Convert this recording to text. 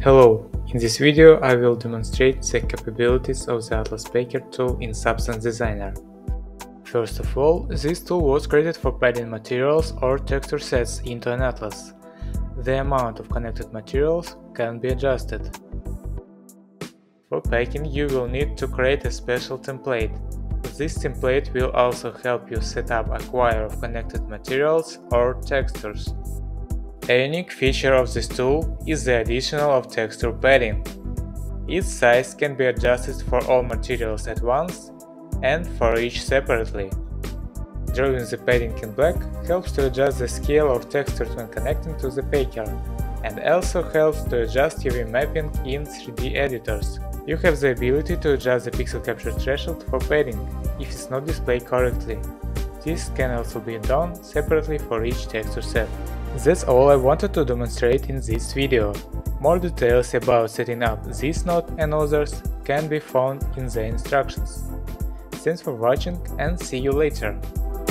Hello, in this video I will demonstrate the capabilities of the AtlasPacker tool in Substance Designer. First of all, this tool was created for padding materials or texture sets into an atlas. The amount of connected materials can be adjusted. For packing, you will need to create a special template. This template will also help you set up a quire of connected materials or textures. A unique feature of this tool is the addition of texture padding. Its size can be adjusted for all materials at once and for each separately. Drawing the padding in black helps to adjust the scale of textures when connecting to the packer, and also helps to adjust UV mapping in 3D editors. You have the ability to adjust the pixel capture threshold for padding if it's not displayed correctly. This can also be done separately for each texture set. That's all I wanted to demonstrate in this video. More details about setting up this node and others can be found in the instructions. Thanks for watching and see you later!